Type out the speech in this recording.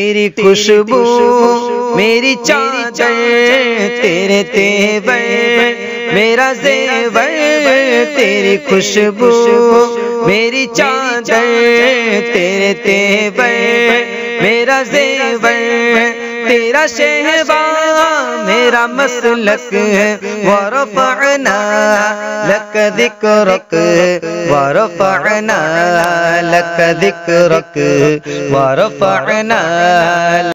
तेरी खुशबू मेरी चादर, तेरे तेवर मेरा ज़ेवर। तेरी खुशबू मेरी चादर, तेरे तेवर मेरा ज़ेवर। तेरा शहबा मेरा मसलक, वरफ़अना लक ज़िक्रक, वरफ़अना लक ज़िक्रक, वरफ़अना